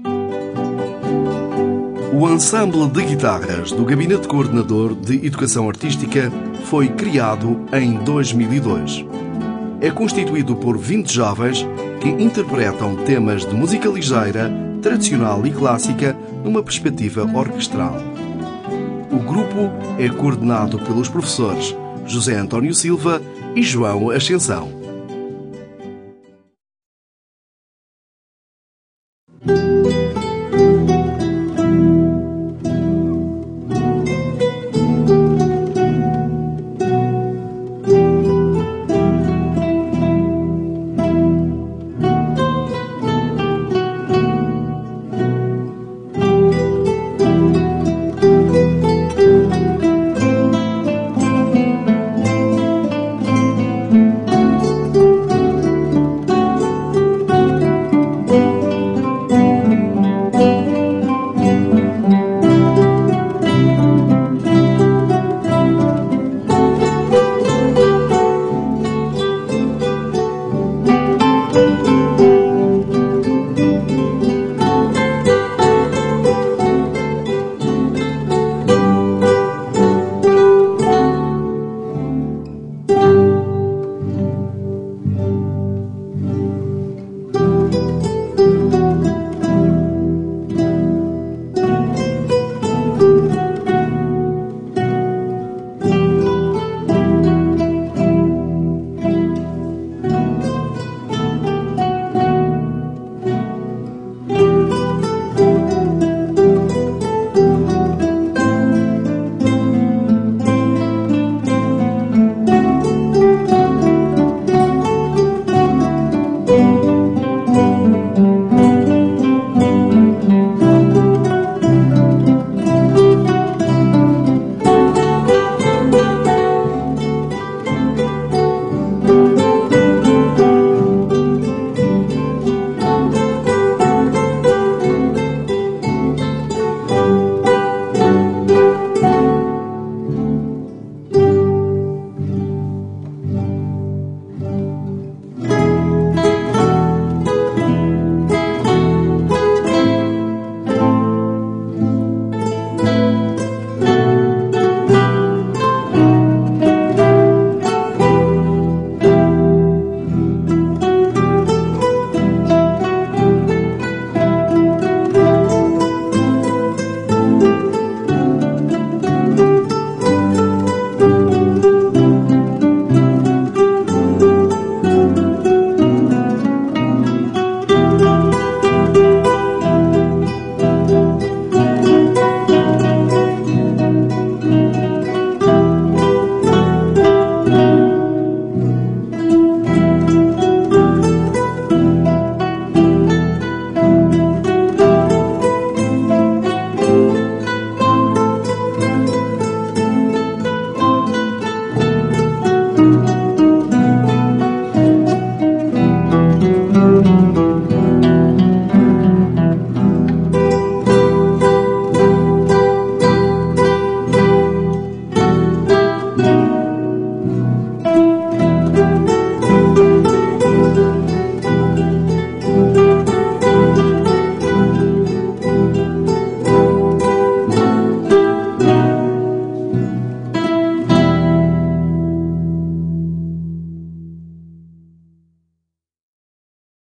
O ensemble de guitarras do Gabinete Coordenador de Educação Artística foi criado em 2002. É constituído por 20 jovens que interpretam temas de música ligeira, tradicional e clássica numa perspectiva orquestral. O grupo é coordenado pelos professores José António Silva e João Ascensão.